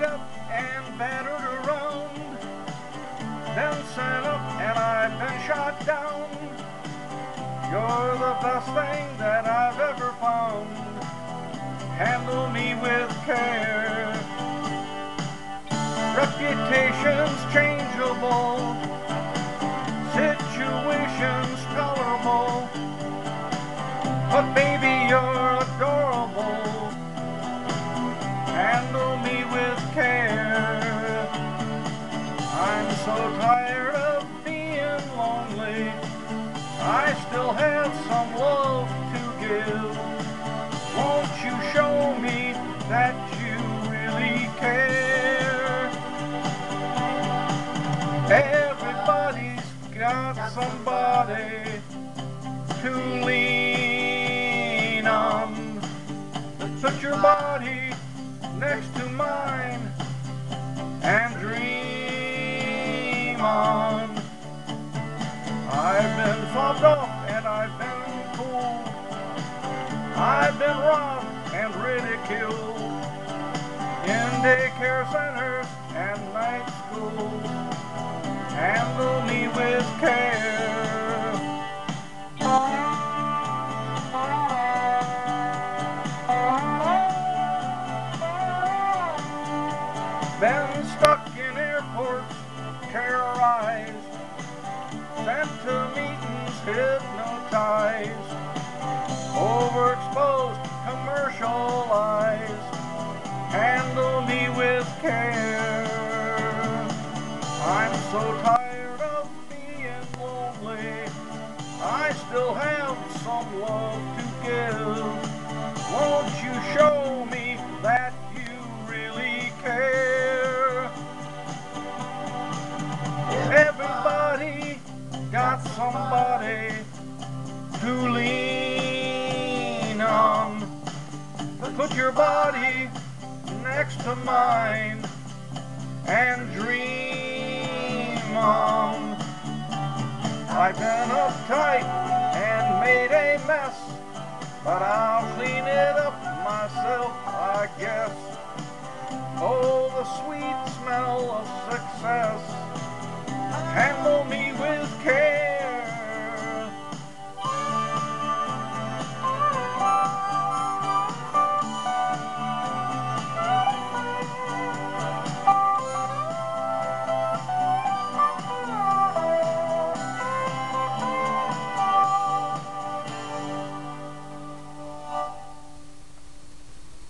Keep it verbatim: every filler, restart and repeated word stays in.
beat up and battered around, been sent up and I've been shot down. You're the best thing that I've ever found. Handle me with care. Reputation's changeable, situation's tolerable, but baby, you're adorable. Handle me with care. I'm so tired of being lonely. I still have some love to give. Won't you show me that you really care? Everybody's got somebody to lean on. Put your body next to mine and dream on. I've been fobbed off and I've been fooled. I've been robbed and ridiculed in daycare centers and night schools. Handle me with care. Been stuck in airports, terrorized, sent to meetings, hypnotized, overexposed, commercialized. Handle me with care. I'm so tired of being lonely. I still have some love to give. Won't you show me that you really care? Everybody got somebody to lean on. Put your body next to mine and dream on. I've been uptight and made a mess, but I'll clean it up myself, I guess.